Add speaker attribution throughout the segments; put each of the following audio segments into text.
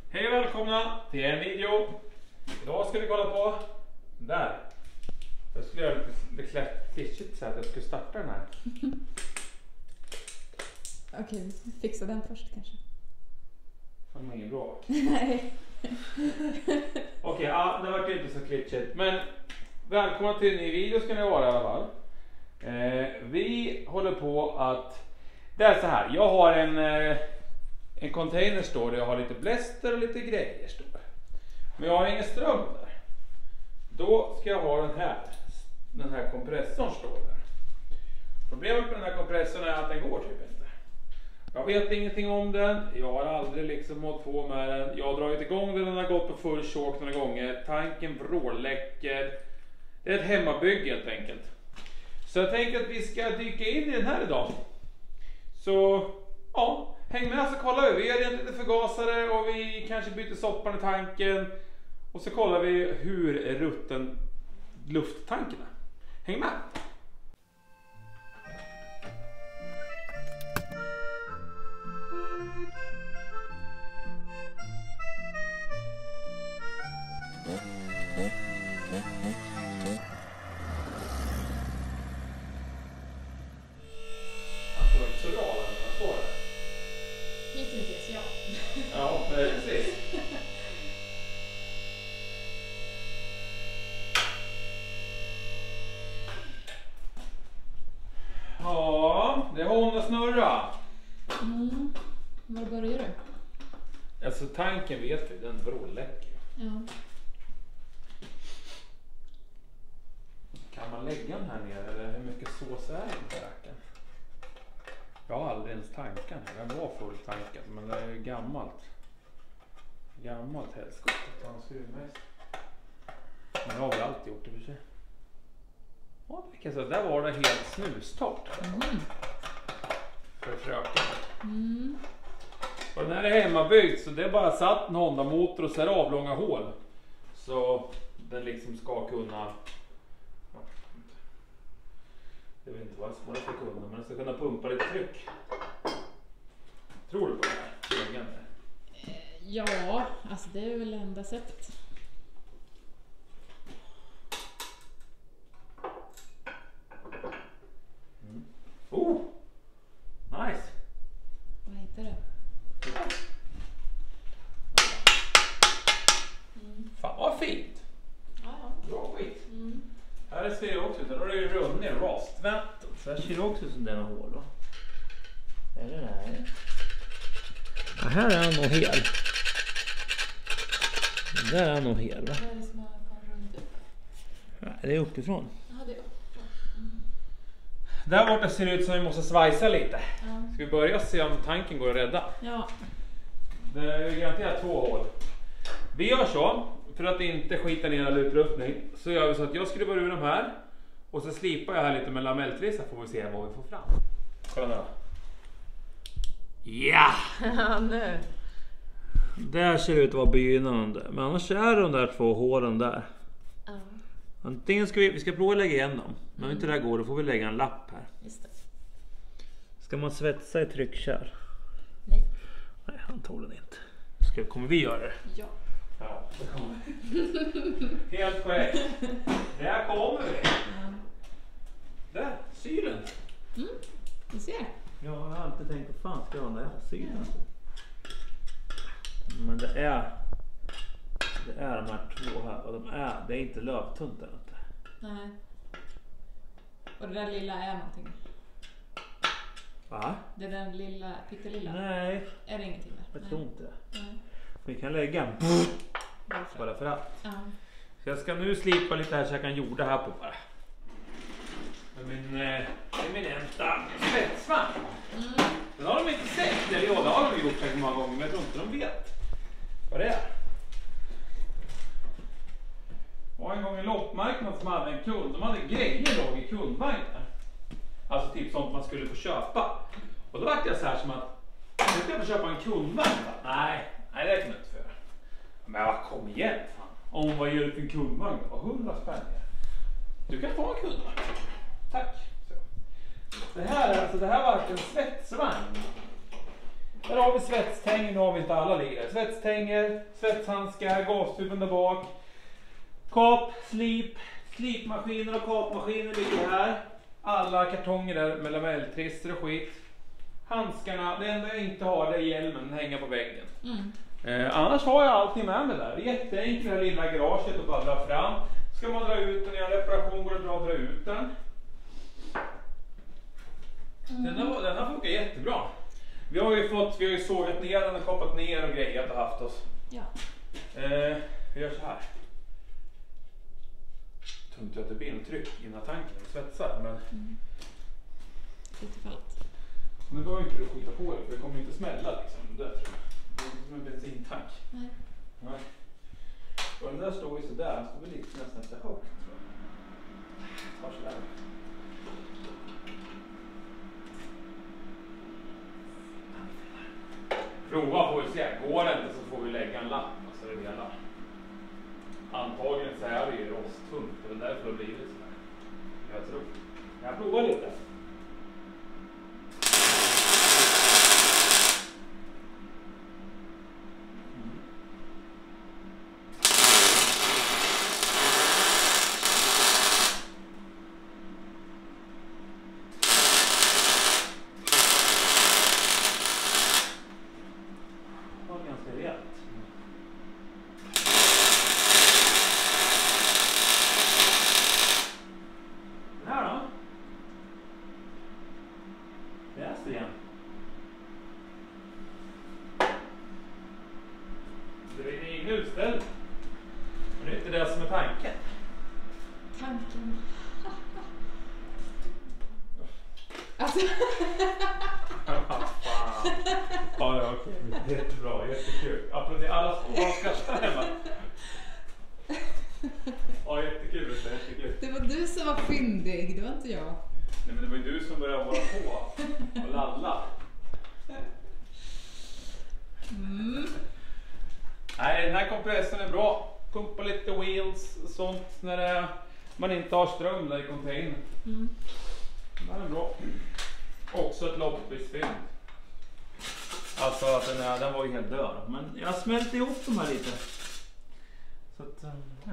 Speaker 1: Hej och välkomna till en video. Idag ska vi kolla på där. Jag skulle göra lite klyschigt så att jag skulle starta den här.
Speaker 2: Okej, vi fixar den först kanske.
Speaker 1: Fan, det är inget bra.
Speaker 2: Nej.
Speaker 1: Okej, ja, det var inte så klyschigt. Men välkomna till en ny video ska ni vara i alla fall. Vi håller på att... Det är så här, jag har en container står där jag har lite bläster och lite grejer står. Men jag har ingen ström där. Då ska jag ha den här kompressorn står där. Problemet med den här kompressorn är att den går typ inte. Jag vet ingenting om den. Jag har aldrig liksom hållit på med den. Jag har dragit igång den har gått på full chock några gånger. Tanken vråläcker. Det är ett hemmabygge helt enkelt. Så jag tänker att vi ska dyka in i den här idag. Så ja, häng med så kollar vi. Vi har lite förgasare och vi kanske byter soppan i tanken. Och så kollar vi hur är rutten lufttanken är. Häng med!
Speaker 2: Hittills, ja.
Speaker 1: Ja, precis. Ja, det är Honda snurra.
Speaker 2: Var börjar du?
Speaker 1: Alltså tanken vet vi, den vråläcker.
Speaker 2: Ja.
Speaker 1: Kan man lägga den här nere eller hur mycket sås är i den här racken? Jag har aldrig ens tankat här. Den var full tankad men det är ju gammalt. Gammalt helskott att ta en skruvmejsel. Men det har väl alltid gjort det för sig. Ja, så där var det helt snustort. För fröken. Och den här är hemmabyggd så det är bara satt en Honda-motor och så är det avlånga hål. Så den liksom ska kunna... Jag vet inte vad jag ska kunna, men den ska kunna pumpa lite tryck. Tror du på det här?
Speaker 2: Ja, alltså det är väl enda sättet.
Speaker 1: Oh! Nice!
Speaker 2: Vad heter det?
Speaker 1: Fan vad fint!
Speaker 2: Ja.
Speaker 1: Bra skit. Här ser det också ut, då är det ju runnit rostvätt. Så här ser det också ut som den har hål då. Är det där? Ja, här är han nog hel. Där är han nog hel va?
Speaker 2: Vad är det som har kommit runt upp?
Speaker 1: Nej, det är uppifrån.
Speaker 2: Ja, det är uppifrån.
Speaker 1: Där borta ser det ut som vi måste svajsa lite.
Speaker 2: Ja.
Speaker 1: Ska vi börja se om tanken går att rädda?
Speaker 2: Ja.
Speaker 1: Det är ju garanterat 2 hål. Vi gör så, för att inte skita ner all utrustning, så gör vi så att jag skruvar ur de här. Och så slipar jag här lite med lamelltrissa får vi se vad vi får fram. Kolla nu då. Ja!
Speaker 2: Ja, nu.
Speaker 1: Där ser det ut att vara begynnande. Men annars är de där 2 hålen där.
Speaker 2: Ja.
Speaker 1: Antingen ska vi ska prova att lägga igen dem. Men om inte det där går då får vi lägga en lapp här.
Speaker 2: Just det.
Speaker 1: Ska man svetsa i tryckkärl?
Speaker 2: Nej.
Speaker 1: Nej, antagligen inte. Kommer vi göra det?
Speaker 2: Ja.
Speaker 1: Ja, det kommer vi. Helt korrekt. Där kommer vi. Där, sylen.
Speaker 2: Du ser.
Speaker 1: Jag har alltid tänkt på fan ska jag ha den där sylen. Men det är de här 2 här och det är inte lövtunt eller inte.
Speaker 2: Nej. Och det där lilla är någonting.
Speaker 1: Va?
Speaker 2: Det är den lilla, pyttelilla.
Speaker 1: Nej,
Speaker 2: Är det ingenting där?
Speaker 1: jag tror inte det.
Speaker 2: Nej.
Speaker 1: Vi kan lägga en
Speaker 2: Varför?
Speaker 1: bara för att.
Speaker 2: Ja.
Speaker 1: Så jag ska nu slipa lite här så jag kan jorda här på bara. Min eminenta svetsvagn. Den har de inte sett, eller ja, det har de gjort säkert många gånger, men jag tror inte de vet vad det är. Det var en gång en loppmarknad som hade en kund, de hade grejer då i kundvagnen. Alltså typ sånt man skulle få köpa. Och då var det så här som att, nu ska jag få köpa en kundvagn. Nej, det kan jag inte för. Men kom igen fan. Om vad ger du för en kundvagn? 100 spänn. Du kan få en kundvagn. Tack. Så. Det här var en svetsvagn. Där har vi svetstänger, nu har vi inte alla ligger. Svetstänger, svetshandskar, gastuben där bak. Kap, slipmaskiner och kapmaskiner ligger här. Alla kartonger där med lamelltrister och skit. Handskarna, det enda jag inte har det är hjälmen, hänger på väggen. Annars har jag allting med mig där. Det är jätteenkelt det här lilla garaget att bara dra fram. Ska man dra ut den i en reparation går det bra att dra ut den. Den har funkat jättebra. Vi har ju sågat ner den och kapat ner och grejat och haft oss.
Speaker 2: Ja.
Speaker 1: Vi gör så här. Jag tror inte att det blir en tryck innan tanken svetsar, men
Speaker 2: Lite fallet.
Speaker 1: men då har inte du skita på det, för det kommer inte smälla liksom. Det där, tror jag. Det är som en bensintank.
Speaker 2: Nej.
Speaker 1: Nej. Och den där står ju sådär, den står väl lite nästan lite högt. Tar sådär. Prova får vi se, går det inte så får vi lägga en lapp och så är det hela. Antagligen så är det ju rosttungt och det är därför det har blivit så här. Jag tror. Jag provar lite. Det är ingen utställning. Men det är inte det som är tanken.
Speaker 2: Tanken. Alltså.
Speaker 1: Ja, okej. Jättebra, jättekul. Applåder alla som skrattar hemma. Ja, jättekul. Jättekul.
Speaker 2: Det var du som var fyndig, det var inte jag.
Speaker 1: Nej, men det var ju du som började vara på och lalla. Nej, den här kompressorn är bra. Pumpa lite wheels och sånt när man inte har ström där i containern. Den är bra. Också ett loppisfynd. Alltså att den var ju helt död. Men jag smälte ihop de här lite. Så att, ja.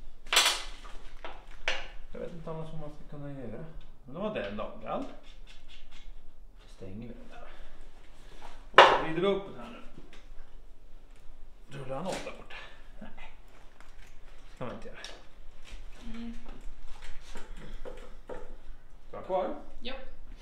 Speaker 1: Jag vet inte annars vad man ska kunna göra. Men då var den lagad. Stänger vi den där. Och så vrider vi upp den här nu. Rullar han åt där borta? Nej. Ska man inte göra. Ska han kvar?
Speaker 2: Ja.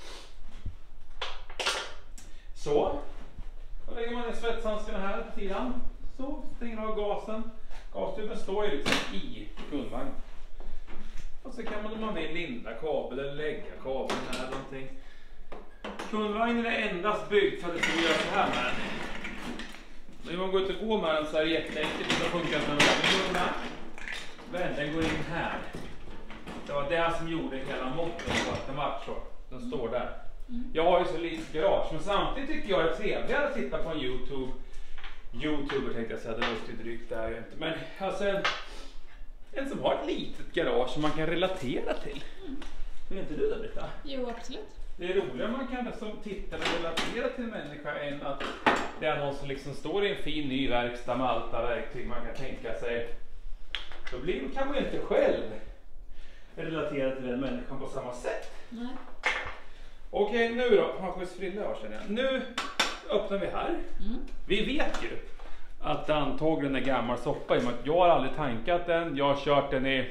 Speaker 1: Så. Då lägger man in svetshandskarna här på sidan. Så stänger av gasen. Gastuben står ju liksom i kundvagnen. Och så kan man om man vill linda kabel eller lägga kabeln här eller någonting. Kundvagnen är endast byggd för att det ska göra så här med den. När man går ut och går med den så är det jätteenkelt. Det funkar som en men den går in här. Det var det som gjorde hela måtten så att den var så. Den står där. Jag har ju så litet garage, men samtidigt tycker jag det är trevligare att titta på en YouTuber tänkte jag säga, det låter ju drygt där ju inte. Men alltså en som har ett litet garage som man kan relatera till. Är inte du det, Britta?
Speaker 2: Jo, absolut.
Speaker 1: Det är roligare man kan som tittare relatera till en människa än att det är någon som liksom står i en fin ny verkstad med allt verktyg man kan tänka sig. Då kan man ju inte själv relatera till den människan på samma sätt.
Speaker 2: Nej.
Speaker 1: Okej, nu då. Hansjö frilla jag känner jag. Nu öppnar vi här. Vi vet ju att det antagligen är gammal soppa i och med att jag har aldrig tankat den. Jag har kört den i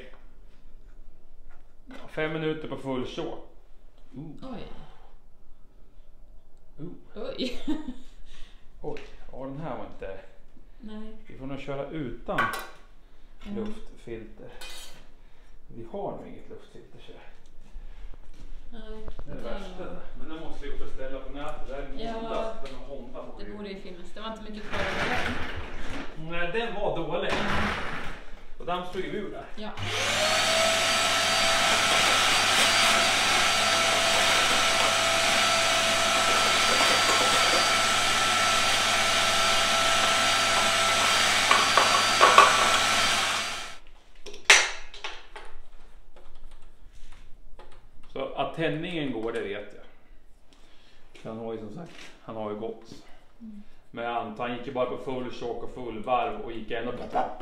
Speaker 1: 5 minuter på full show.
Speaker 2: Oj.
Speaker 1: Oj. Oj, ja den här var inte...
Speaker 2: Nej.
Speaker 1: Vi får nog köra utan luftfilter. Vi har nog inget luftfilter så.
Speaker 2: Nej.
Speaker 1: Det är det värsta. Men den måste vi beställa på nätet. Det är
Speaker 2: Ja,
Speaker 1: Honda på.
Speaker 2: det borde ju finnas. Det var inte mycket kvar av den.
Speaker 1: Nej, den var dålig. Och den stod ju ur där.
Speaker 2: Ja.
Speaker 1: Så att tändningen går, det vet jag. Han har ju som sagt, han har ju gått. Men jag antar han gick ju bara på full chock och full varv och gick ändå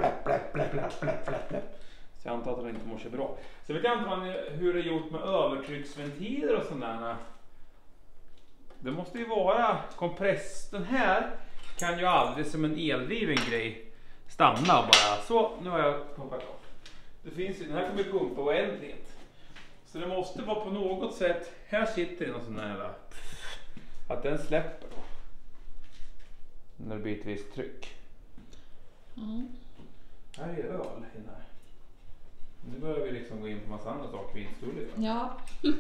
Speaker 1: så jag antar att han inte mår så bra. Så vet jag inte hur det är gjort med övertrycksventiler och sådär. Det måste ju vara den här kan ju aldrig som en eldriven grej stanna bara. Så, nu har jag pumpat klart. Det finns ju, den här kommer ju pumpa oändligt. Så det måste vara på något sätt, här sitter det någon sån här, att den släpper då. När det blir ett visst tryck. Här är öl i den här. Nu börjar vi liksom gå in på massa andra saker vi inte skulle göra.
Speaker 2: Ja.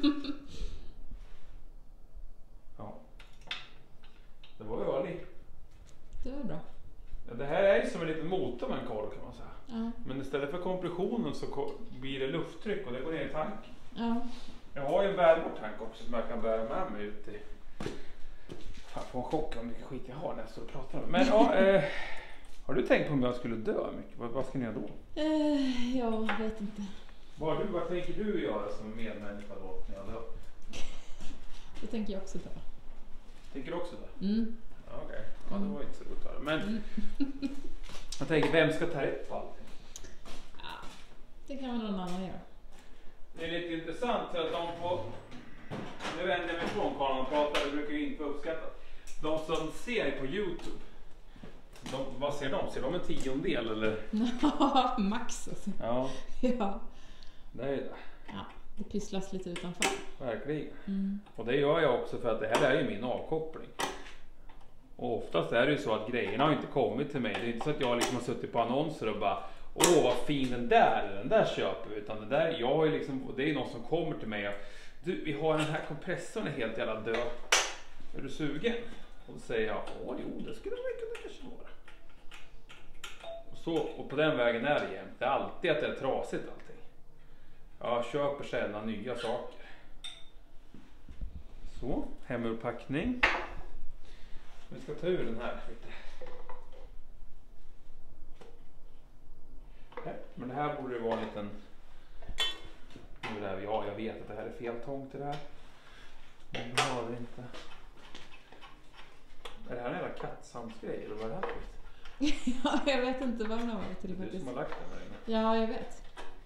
Speaker 1: Ja. Det var öl i.
Speaker 2: Det var bra.
Speaker 1: Ja, det här är ju som en liten motor med en korv kan man säga.
Speaker 2: Ja.
Speaker 1: Men istället för kompressionen så blir det lufttryck och det går ner i tanken.
Speaker 2: Ja.
Speaker 1: Jag har ju en bärbar tank också som jag kan bära med mig ut i. Fan, får en chock om mycket skit jag har när jag står och pratar. Men ja, har du tänkt på om jag skulle dö mycket? Vad ska ni göra då?
Speaker 2: Jag vet inte.
Speaker 1: Vad tänker du göra som medmänniska då när jag dör?
Speaker 2: Det tänker jag också dö.
Speaker 1: Tänker du också dö?
Speaker 2: Mm.
Speaker 1: Ja, okej. Ja, det var inte så roligt att höra. Men jag tänker, vem ska ta rätt på allting?
Speaker 2: Ja, det kan väl någon annan göra.
Speaker 1: Det är lite intressant för att de på... Nu vänder jag mig ifrån kameran och pratar, det brukar ju inte vara uppskattat. De som ser på YouTube, vad ser de? Ser de en 10-del eller?
Speaker 2: Ja, max alltså.
Speaker 1: Ja,
Speaker 2: Ja.
Speaker 1: det är det.
Speaker 2: Ja, det pysslas lite utanför.
Speaker 1: Verkligen.
Speaker 2: Mm.
Speaker 1: Och det gör jag också för att det här är ju min avkoppling. Och oftast är det ju så att grejerna har inte kommit till mig. Det är inte så att jag liksom har suttit på annonser och bara åh vad fin den där köper vi. Utan det där, jag är liksom, det är någon som kommer till mig och du, vi har den här kompressorn är helt jävla död. Är du sugen? Och då säger jag, jo det skulle det kanske vara. Och på den vägen är det jämt. Det är alltid att det är trasigt allting. Jag köper sällan nya saker. Så, hemurpackning. Vi ska ta ur den här lite. Men det här borde vara en liten... Ja, jag vet att det här är fel tång till det här. Men det har det inte. Är det här en jävla kattsamsgrej eller vad är det här för?
Speaker 2: Ja, jag vet inte vad den har varit till
Speaker 1: Det är du
Speaker 2: faktiskt.
Speaker 1: som har lagt den där inne.
Speaker 2: Ja, jag vet.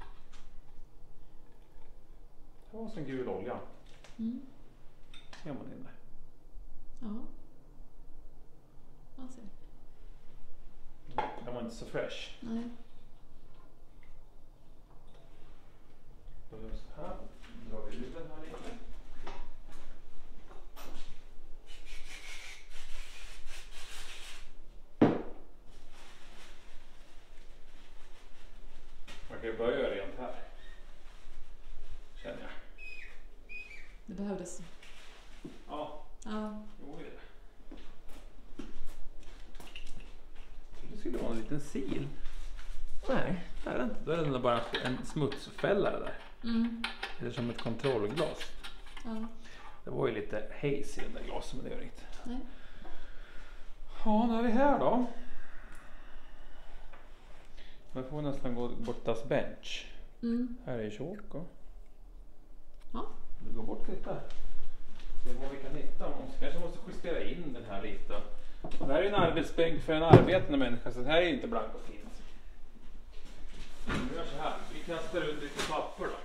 Speaker 1: Det var en gul olja.
Speaker 2: Mm.
Speaker 1: Ser man inne.
Speaker 2: Ja. Man ser.
Speaker 1: Den var inte så fresh.
Speaker 2: Nej.
Speaker 1: Så här drar vi ut den här lite. Man kan ju börja rent här. Känner jag.
Speaker 2: Det behövdes.
Speaker 1: Ja,
Speaker 2: Ja.
Speaker 1: jo det är det. Det skulle vara en liten sil. Nej, det är det inte. Då är det bara en smutsfällare där.
Speaker 2: Mm.
Speaker 1: Eller som ett kontrollglas.
Speaker 2: Ja.
Speaker 1: Det var ju lite haze i den där glasen, men det gör inget.
Speaker 2: Nej.
Speaker 1: Ja, nu är vi här då. Nu får vi nästan gå bort till bench.
Speaker 2: Mm.
Speaker 1: Här är tjock.
Speaker 2: Ja.
Speaker 1: Vi går bort lite. Se vad vi kan hitta. Kanske måste justera in den här lite. Det här är en arbetsbänk för en arbetande människa, så det här är inte blank och fint. Vi gör så här. Vi kastar ut lite papper då.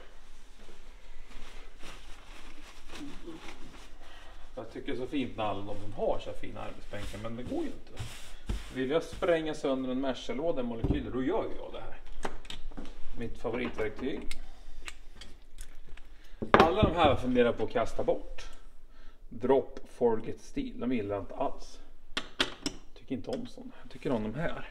Speaker 1: Jag tycker det är så fint när alla de som har så här fina arbetsbänkar, men det går ju inte. Vill jag spränga sönder en Merca-låda i molekyler, då gör jag det här. Mitt favoritverktyg. Alla de här funderar på att kasta bort. Drop, forget, steel. De gillar inte alls. Jag tycker inte om sådana. Jag tycker om de här.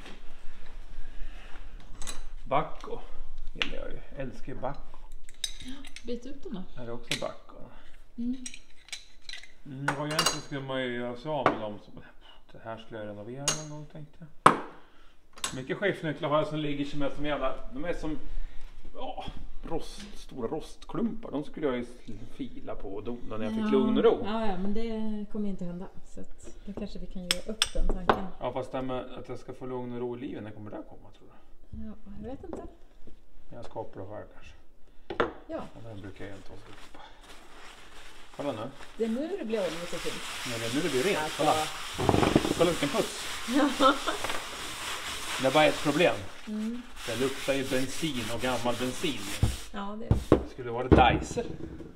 Speaker 1: Bacco gillar jag ju. Älskar ju Bacco.
Speaker 2: Byt ut dem då.
Speaker 1: Här är också Bacco.
Speaker 2: Mm.
Speaker 1: Och egentligen skulle man ju göra sig av med dem. Det här skulle jag renovera någon gång, tänkte jag. Mycket skiftnycklar har jag som ligger som jävla... De är som... Ja, stora rostklumpar. De skulle jag ju fila på och dona när jag fick lugn och ro.
Speaker 2: Ja, men det kommer inte hända. Så att då kanske vi kan göra upp den tanken.
Speaker 1: Ja, fast det med att jag ska få lugn och ro i livet, när kommer det komma, tror du?
Speaker 2: Ja, jag vet inte.
Speaker 1: Jag skapar det själv kanske.
Speaker 2: Ja.
Speaker 1: Och den brukar jag inte ha så på. Kolla nu.
Speaker 2: Det är nu det blir oljigt och fint.
Speaker 1: Nej, det är nu det blir rent.
Speaker 2: Alltså.
Speaker 1: Kolla. Kolla vilken puts. Det är bara ett problem. Det luktar ju bensin och gammal bensin.
Speaker 2: Ja, det är
Speaker 1: Det skulle vara Dicer.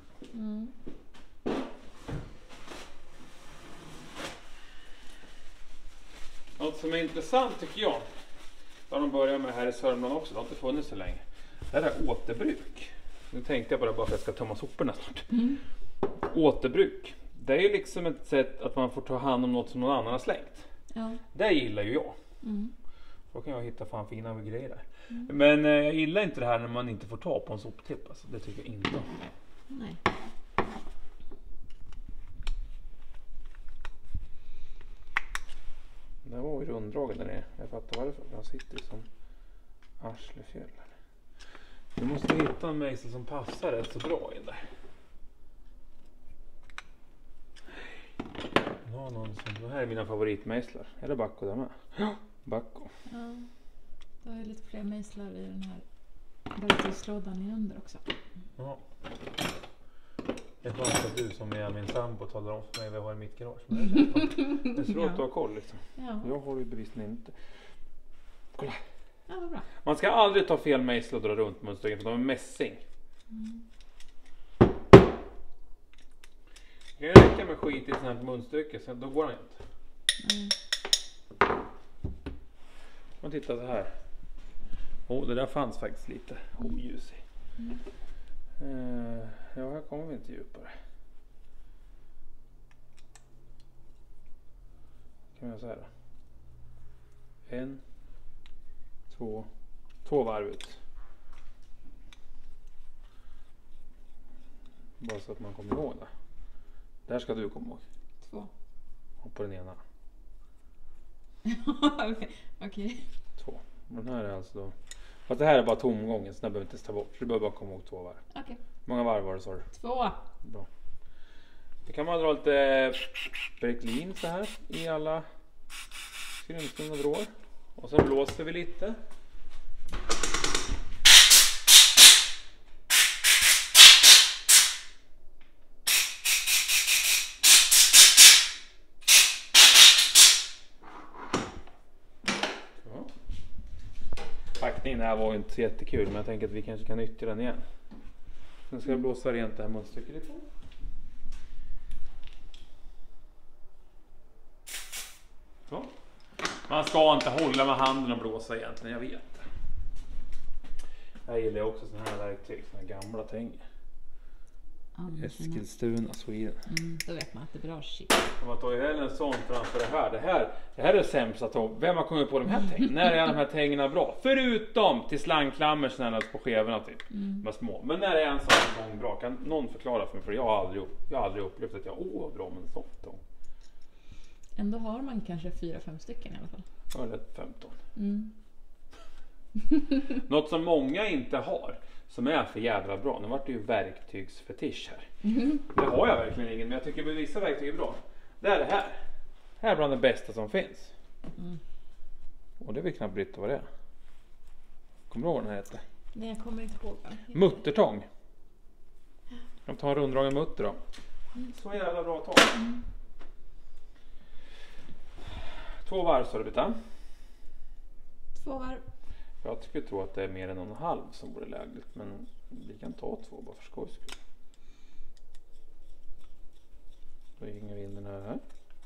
Speaker 1: Något som är intressant tycker jag. Vad de börjar med här i Sörmland också. Det har inte funnits så länge. Det här är återbruk. Nu tänkte jag bara för att jag ska tömma soporna snart. Återbruk. Det är ju liksom ett sätt att man får ta hand om något som någon annan har slängt.
Speaker 2: Ja.
Speaker 1: Det gillar ju jag. Då kan jag hitta fan fina grejer där. Men jag gillar inte det här när man inte får ta på en soptipp. Alltså, det tycker jag inte.
Speaker 2: Nej.
Speaker 1: Det var ju runddragen där nere. Jag fattar varför. Han sitter ju som arslefjäll. Nu måste vi hitta en mejsel som passar rätt så bra in där. Det här är mina favoritmejslar. Är det Bacco där med? Ja, Bacco.
Speaker 2: Ja. Då har jag lite fler mejslar i den här verktygslådan i under också.
Speaker 1: Ja. Det är bara att du som är min sambo talar om för mig vad jag har i mitt garage. Det är så att du har koll liksom.
Speaker 2: Ja.
Speaker 1: Jag har ju bevisligen inte. Kolla.
Speaker 2: Ja, vad bra.
Speaker 1: Man ska aldrig ta fel mejsel och dra runt munstycken för de är mässing. Det kan räcka med skit i sånt här munstycke så då går det inte. Man tittar så här. Det där fanns faktiskt lite ljus i. Ja, här kommer vi inte djupare. Kan jag säga då? 1, 2, 2 varv ut. Bara så att man kommer ihåg det. Där ska du komma ihåg.
Speaker 2: 2.
Speaker 1: Och på den ena.
Speaker 2: Okej.
Speaker 1: 2. Den här är alltså då. Fast det här är bara tomgången så den behöver inte ta bort. Så du behöver bara komma ihåg 2 varv.
Speaker 2: Okej.
Speaker 1: Många varv var det sa du?
Speaker 2: 2.
Speaker 1: Bra. Det kan man dra lite Berklin så här i alla skrymslen och vrår. Och sen blåser vi lite. Packningen här var ju inte så jättekul men jag tänker att vi kanske kan nyttja den igen. Sen ska jag blåsa rent det här munstycket lite. Så. Man ska inte hålla med handen och blåsa egentligen, jag vet. Jag gillar också sådana här verktyg, sådana här gamla tänger. Eskilstuna, Sweden.
Speaker 2: Då vet man att det är bra shit.
Speaker 1: Man tar ju hellre en sån framför det här. Det här är det sämsta. Vem har kommit på de här tängerna? När är de här tängerna bra? Förutom till slangklammer snälla på skevorna typ. Med små. Men när är en sån tång bra? Kan någon förklara för mig? För jag har aldrig upplevt att vad bra med en sån tång.
Speaker 2: Ändå har man kanske 4-5 stycken i alla fall.
Speaker 1: Eller 15. Något som många inte har. Som är för jävla bra. Nu vart det ju verktygsfetisch här. Det har jag verkligen ingen. Men jag tycker att vissa verktyg är bra. Det är det här. Det här är bland det bästa som finns. Och det är väl knappt Britta vad det är. Kommer du ihåg vad den här heter?
Speaker 2: Nej, jag kommer inte ihåg.
Speaker 1: Muttertång. Jag tar en runddragen mutter då. Så jävla bra tång. 2 varv så det Britta.
Speaker 2: 2 varv.
Speaker 1: Jag skulle tro att det är mer än 1,5 som borde lägligt. Men vi kan ta 2 bara för skojs skull. Då hänger vi in den här.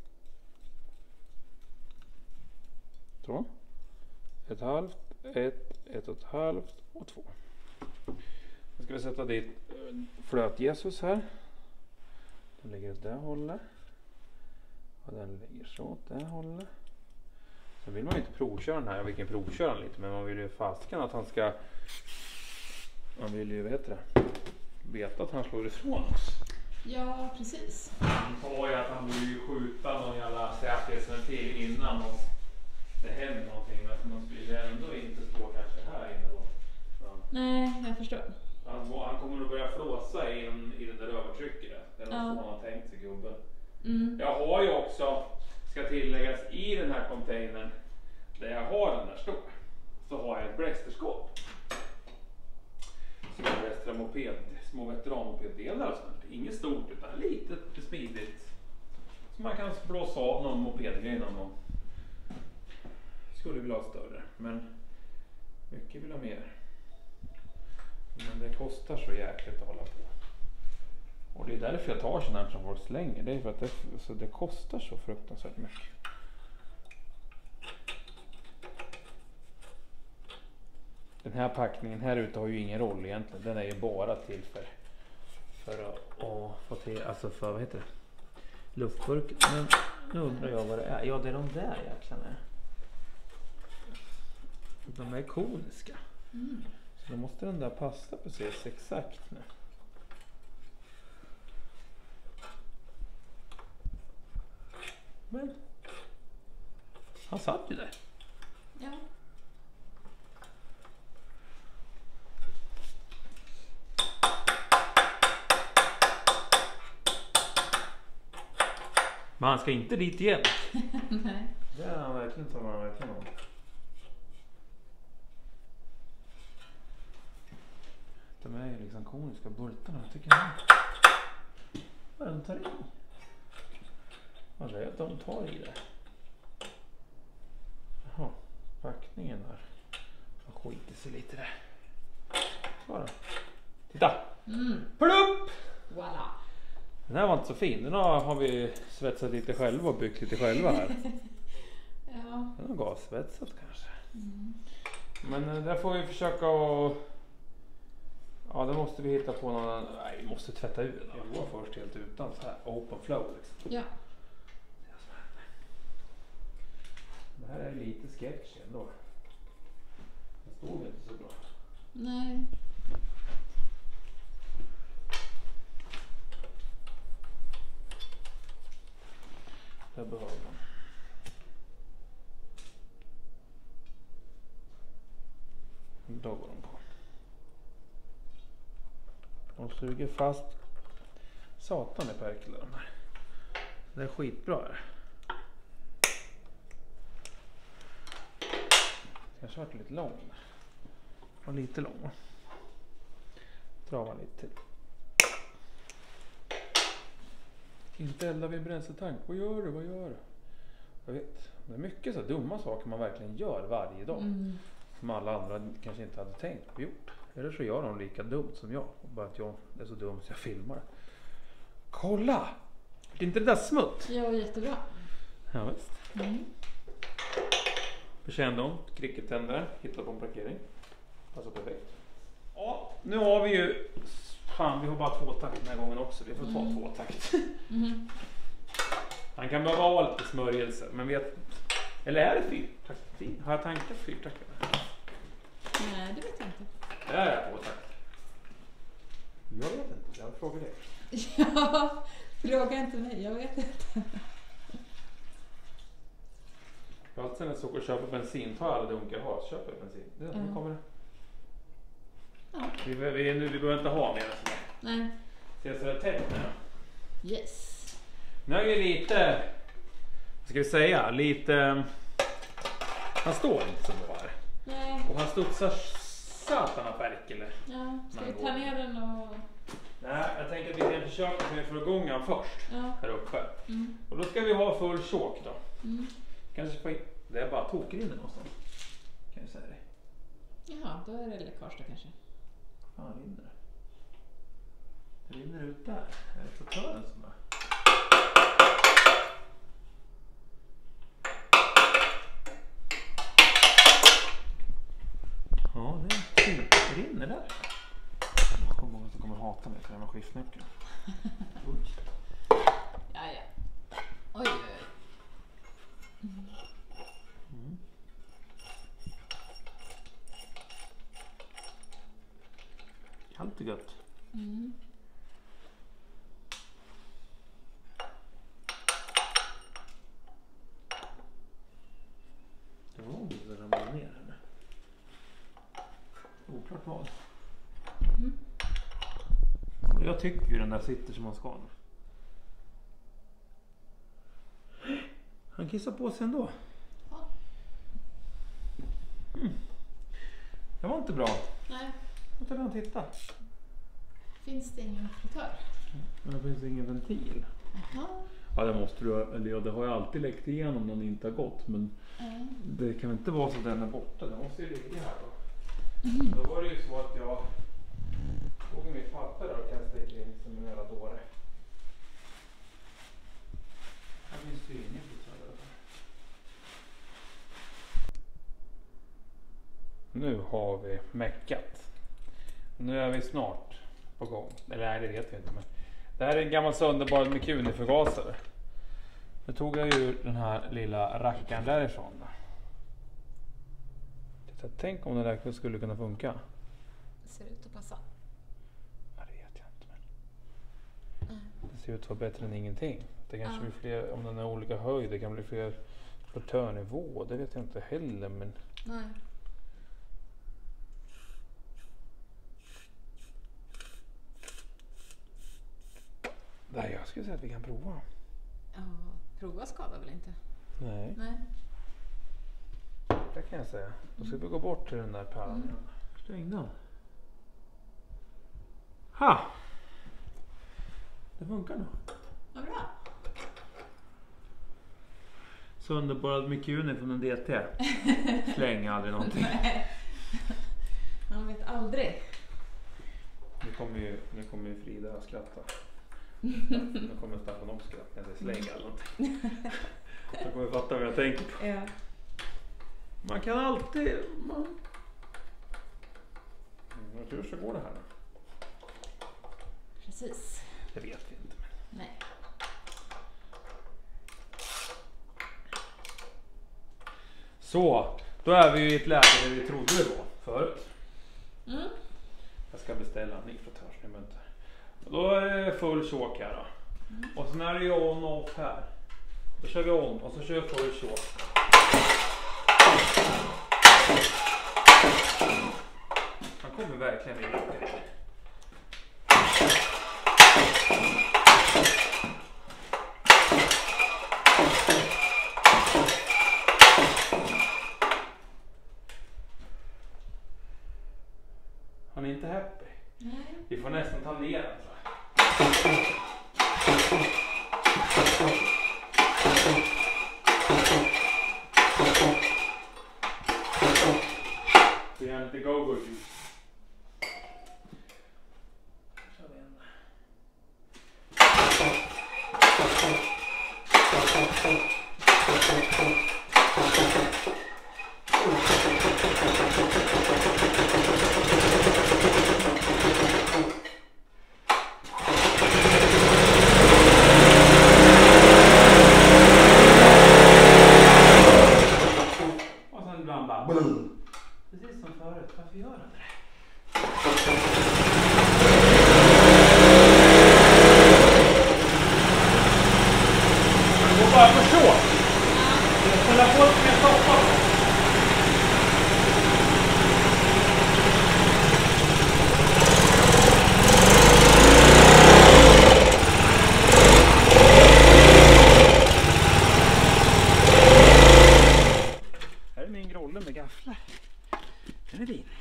Speaker 1: 2. 1,5. 1, 1,5 och 2. Nu ska vi sätta dit flöt Jesus här. Den ligger åt det hållet. Och den ligger så åt det hållet. Så vill man ju inte provköra den här. Vi kan provköra den lite. Men man vill ju fasken att han ska. Man vill ju veta att han slår ifrån oss.
Speaker 2: Ja, precis.
Speaker 1: Han tar ju att han borde ju skjuta någon jävla säkerhetsventil innan och det händer någonting. Men man skulle ändå inte stå kanske här inne då.
Speaker 2: Nej, jag förstår.
Speaker 1: Han kommer att börja flåsa in i den där övertrycket. Det är något som han har tänkt sig gubben. Jag har ju också, ska tilläggas, i den här containern där jag har den där stor, så har jag ett blästerskåp. Som är Västra moped små veteranmopeddelar och sånt. Inget stort utan lite smidigt. Så man kan blåsa av någon mopedgrej någon gång. Skulle vilja ha större, men mycket vill ha mer. Men det kostar så jäkligt att hålla på. Och det är därför jag tar sådana här som folk slänger. Det är för att det kostar så fruktansvärt mycket. Den här packningen här ute har ju ingen roll egentligen. Den är ju bara till för att få till, alltså för vad heter det? Luftburken. Men nu undrar jag vad det är. Ja, det är de där jäklarna. De är koniska. Så då måste den där passa precis exakt nu. Men han satt ju där.
Speaker 2: Ja.
Speaker 1: Men han ska inte dit igen.
Speaker 2: Nej.
Speaker 1: Det är han verkligen, tar man verkligen om. De är ju liksom koniska bultarna, tycker jag. Vad de tar i? Vad är det att de tar i det? Jaha, packningen där. Jag skiter sig lite där. Så då. Titta! Plupp!
Speaker 2: Voilà.
Speaker 1: Den här var inte så fin. Den har vi svetsat lite själva och byggt lite själva här.
Speaker 2: Ja.
Speaker 1: Den har gassvetsat kanske. Men där får vi försöka att... Ja, då måste vi hitta på någon... Nej, vi måste tvätta ur den. Jag går först helt utan så här. Open flow liksom.
Speaker 2: Ja.
Speaker 1: Det här är lite sketch ändå. Det står inte så bra.
Speaker 2: Nej.
Speaker 1: Det behöver man. Då går de på. De suger fast satan i perklar de här. Det är skitbra här. Kanske varit lite lång. Och lite lång. Drar man lite till. Inte elda vid en bränsletank. Vad gör du? Vad gör du? Jag vet. Det är mycket så dumma saker man verkligen gör varje dag. Som alla andra kanske inte hade tänkt på gjort. Eller så gör de lika dumt som jag. Bara att jag är så dum så jag filmar. Kolla! Är inte det där smutt?
Speaker 2: Ja, jättebra.
Speaker 1: Ja, visst. Bekänn dem. Krickettändare. Hitta på en parkering. Alltså perfekt. Ja, nu har vi ju... Fan, vi har bara 2-takt den här gången också. Vi får ta 2-takt. Han kan behöva ha lite smörjelse. Men vet... Eller är det 4-takt? Har jag tankat 4-takt?
Speaker 2: Nej, det vet jag inte.
Speaker 1: Det är 2-takt. Jag vet inte. Jag frågar dig.
Speaker 2: Ja, fråga inte mig. Jag vet inte.
Speaker 1: Allt sen jag såg och köpa bensin. Ta alla dunkar jag har. Så köper jag bensin. Nu kommer det.
Speaker 2: Ja.
Speaker 1: Vi behöver inte ha mer än sådär.
Speaker 2: Nej.
Speaker 1: Se så det är tätt nu.
Speaker 2: Yes.
Speaker 1: Nu är det lite... Vad ska vi säga? Lite... Han står inte så bra här.
Speaker 2: Nej.
Speaker 1: Och han studsar satan av Perkele.
Speaker 2: Ja, ska vi ta ner den och...
Speaker 1: Nej, jag tänker att vi kan försöka så vi får igång han först.
Speaker 2: Ja.
Speaker 1: Här uppe. Och då ska vi ha full tjåk då. Kanske få in... Det är bara tokrinner någonstans. Kan jag säga det.
Speaker 2: Jaha, då är det läckage då kanske.
Speaker 1: Ja, det rinner. Det rinner ut där. Är det chauffören som är? Ja, det rinner där. Jag kommer ihåg att jag kommer hata mig för den här skiftnyckeln.
Speaker 2: Ja. Oj.
Speaker 1: Kallt och gött. Det var om det ramlade ner här. Oklart vad. Jag tycker ju den där sitter som man ska. Han kissar på sig ändå. Det var inte bra.
Speaker 2: Nej.
Speaker 1: Jag tar han titta.
Speaker 2: Finns det ingen fritör?
Speaker 1: Men det finns ingen ventil.
Speaker 2: Jaha.
Speaker 1: Ja, det måste du, eller ja, det har jag alltid läckt igenom när den inte har gått, men det kan inte vara så att den är borta, den måste ju ligga här då. Då var det ju så att jag tog mitt papper och kastade in som en jävla dåre. Här finns det ju ingen fritör. Nu har vi mäckat. Nu är vi snart på gång. Eller nej, det vet jag inte. Men det här är en gammal sönderbarad Mikuni-förgasare. Nu tog jag ju den här lilla rackaren därifrån. Tänk om den där skulle kunna funka.
Speaker 2: Det ser ut att passa.
Speaker 1: Ja, det vet jag inte. Men det ser ut att vara bättre än ingenting. Det kanske blir fler, om den är olika höjd, det kan bli fler portörnivå. Det vet jag inte heller. Men
Speaker 2: Nej.
Speaker 1: nej, jag skulle säga att vi kan prova.
Speaker 2: Ja, prova skadar väl inte?
Speaker 1: Nej,
Speaker 2: Nej.
Speaker 1: det kan jag säga. Då ska vi gå bort till den där pärlan. Stäng den. Ha! Det funkar nog.
Speaker 2: Vad bra.
Speaker 1: Sönderborrad Mikuni från en DT. Släng aldrig någonting.
Speaker 2: Nej. Man vet aldrig.
Speaker 1: Nu kommer ju Frida att skratta. Nu kommer Staffan också skratta när jag säger släng eller någonting. Jag kommer fatta vad jag tänker på.
Speaker 2: Ja.
Speaker 1: Man kan alltid... Hur så går det här då?
Speaker 2: Precis.
Speaker 1: Det vet vi inte.
Speaker 2: Nej.
Speaker 1: Så, då är vi ju i ett läge där vi trodde det var förut. Jag ska beställa en ny fritörsinstrument. Då är det full chock här då. Och sen är det ju on och off här. Då kör vi on och så kör vi full chock. Han kommer verkligen in. Han är inte happy.
Speaker 2: Nej.
Speaker 1: Vi får nästan ta ner den. Vi har lite go-go-juice. Kör vi en. Och sen ibland bara precis som förut. Varför gör den det? Det går bara på så. Jag ställer på lite mer soppa. Här är min grolle med gafflar. Den är fin.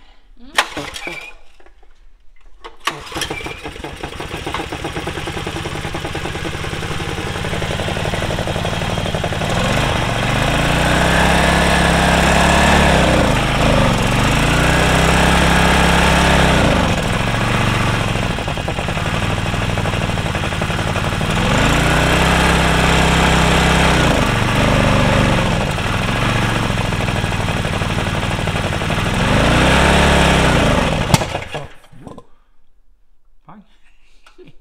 Speaker 1: Pang.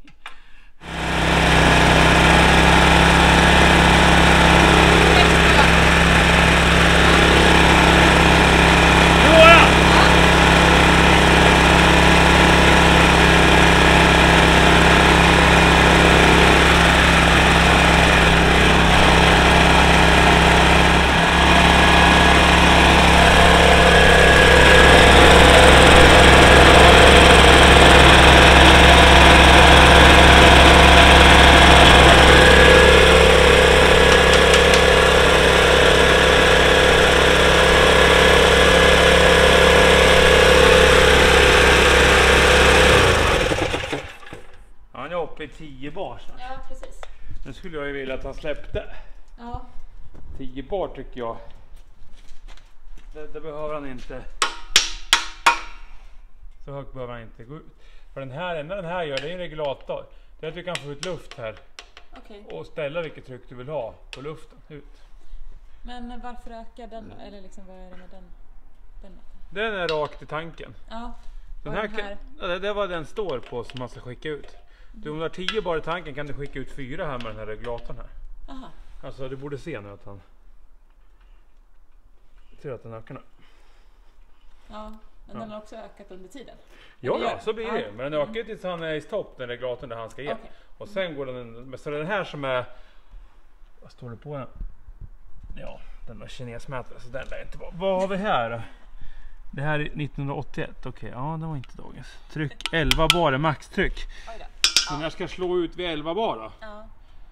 Speaker 1: 10 bar snart.
Speaker 2: Ja, precis.
Speaker 1: Nu skulle jag ju vilja att han släppte.
Speaker 2: Ja.
Speaker 1: 10 bar tycker jag. Det behöver han inte. Så högt behöver han inte gå ut. För den här, enda den här gör, det är en regulator. Det är att du kan få ut luft här.
Speaker 2: Okej.
Speaker 1: Och ställa vilket tryck du vill ha på luften ut.
Speaker 2: Men varför ökar den? Eller liksom, vad är det med den?
Speaker 1: Den är rakt i tanken.
Speaker 2: Ja.
Speaker 1: Den här. Det var den står på som man ska skicka ut. Du, om du har 10 bar i tanken kan du skicka ut 4 här med den här regulatorn här.
Speaker 2: Aha.
Speaker 1: Alltså du borde se nu att han ser att den ökar nu.
Speaker 2: Ja, men den har också ökat under tiden.
Speaker 1: Ja, så blir det. Men den ökar tills han är i stopp, den regulatorn där han ska ge.
Speaker 2: Okay.
Speaker 1: Och sen går den, så den här som är, vad står det på den? Ja, den var kinesmätare, så den lär inte vara. Vad har vi här då? Det här är 1981, okej, ja det var inte dagens. Tryck 11 bar är maxtryck. Så den här ska slå ut vid 11 bar då.
Speaker 2: Ja.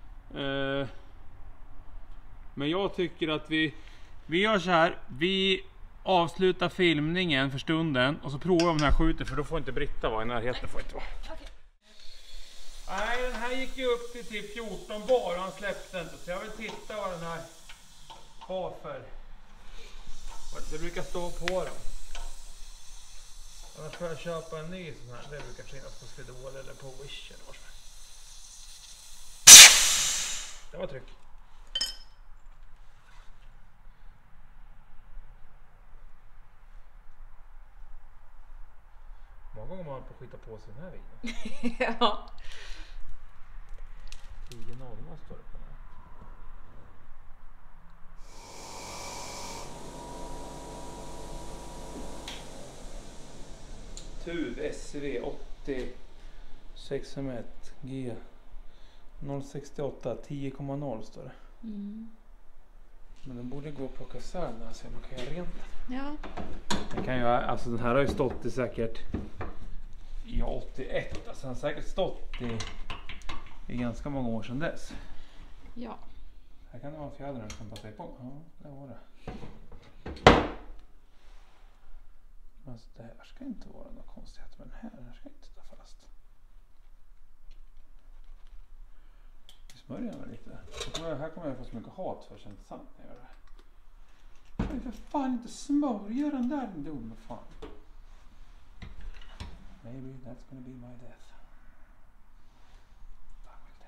Speaker 1: Men jag tycker att vi gör så här. Vi avslutar filmningen för stunden och så provar vi om den här skjuter, för då får inte Britta vara i närheten. Får inte vara.
Speaker 2: Okay.
Speaker 1: Nej, den här gick ju upp till 14 bar och han släppte inte. Så jag vill titta vad den här har för. Det brukar stå på den. Annars får jag köpa en ny sån här. Det brukar finnas på Swedol eller på Wish eller vad som helst. Det var tryck. Många gånger man på att skita på sig den här videon.
Speaker 2: Ja.
Speaker 1: 10-0 står det på den här. TUV SCV 80 6M1 G 068 10,0 står det. Men den borde gå att plocka isär den här så man kan göra rent.
Speaker 2: Ja.
Speaker 1: Den kan ju, alltså den här har ju stått i säkert i 81. Alltså den har säkert stått i ganska många år sedan dess.
Speaker 2: Ja.
Speaker 1: Här kan det vara fjädrar som passar på. Ja, det var det. Alltså det här ska inte vara något konstigt, men den här ska inte ta fast. Vi smörjer den lite. Här kommer jag få så mycket hat för, känns sant när jag gör det. Jag vill för fan inte smörja den där, den dumme fan. Maybe that's gonna be my death. Fan vill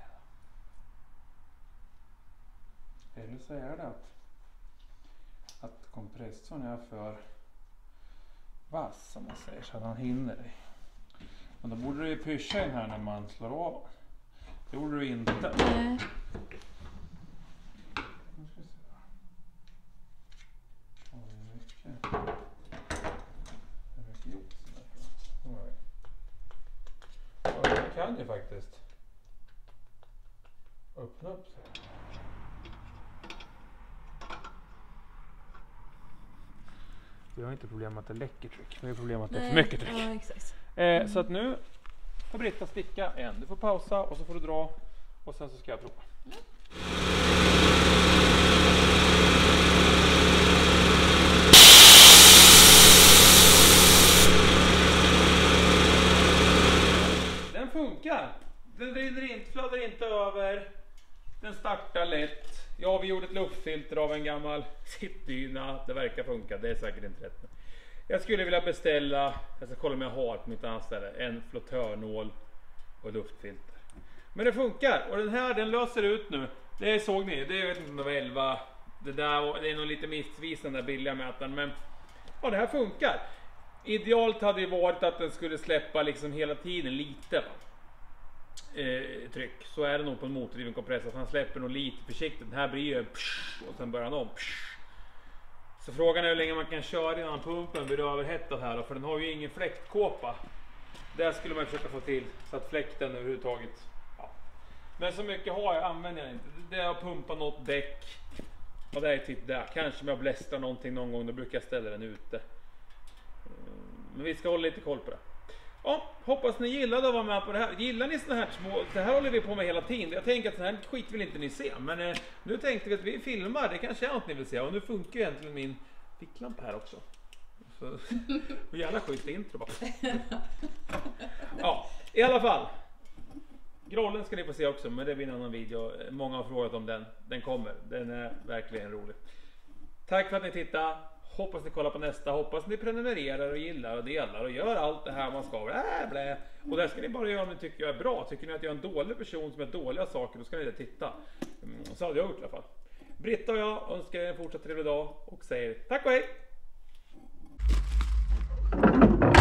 Speaker 1: det. Eller så är det att kompressorn är för vass, som man säger, så att han hinner dig. Men då borde du ju pusha den här när man slår av. Det borde du inte.
Speaker 2: Nej.
Speaker 1: Nu ska vi se. Det är mycket gjort. Ja, det kan ju faktiskt öppna upp sig. Vi har inte problem med att det läcker tryck. Vi har problem med att det är för mycket tryck.
Speaker 2: Ja, exakt.
Speaker 1: Så att nu får Britta sticka en. Du får pausa och så får du dra. Och sen så ska jag prova. Den funkar. Den rinner inte, fladdrar inte över. Den startar lätt. Ja, vi gjorde ett luftfilter av en gammal sittdyna. Det verkar funka, det är säkert inte rätt. Jag skulle vilja beställa, jag ska kolla om jag har på mitt annat ställe, en flottörnål och luftfilter. Men det funkar, och den här, den löser ut nu. Det såg ni, det är, jag vet inte om det var 11. Det är nog lite missvisande den där billiga mätaren, men ja, det här funkar. Idealt hade ju varit att den skulle släppa liksom hela tiden lite tryck. Så är det nog på en motordriven kompressor. Han släpper nog lite försiktigt. Den här blir ju och sen börjar han om. Så frågan är hur länge man kan köra innan pumpen blir överhettad här då, för den har ju ingen fläktkåpa. Där skulle man försöka få till så att fläkten överhuvudtaget. Ja. Men så mycket har jag, använder jag inte. Det är att pumpa något däck. Och det är typ där. Kanske om jag blästrar någonting någon gång, då brukar jag ställa den ute. Men vi ska hålla lite koll på det. Ja, hoppas ni gillade att vara med på det här. Gillar ni såna här små, det här håller vi på med hela tiden. Jag tänker att sån här skit vill inte ni se. Men nu tänkte vi att vi filmar, det kanske är något ni vill se. Och nu funkar ju egentligen min ficklampa här också. Så jävla skit intro bara. Ja, i alla fall. Grollen ska ni få se också, men det blir en annan video. Många har frågat om den. Den kommer. Den är verkligen rolig. Tack för att ni tittade. Hoppas ni kollar på nästa. Hoppas ni prenumererar och gillar och delar och gör allt det här man ska. Blä. Och det ska ni bara göra om ni tycker jag är bra. Tycker ni att jag är en dålig person som gör dåliga saker, då ska ni inte titta. Så hade jag gjort i alla fall. Britta och jag önskar er en fortsatt trevlig dag och säger tack och hej!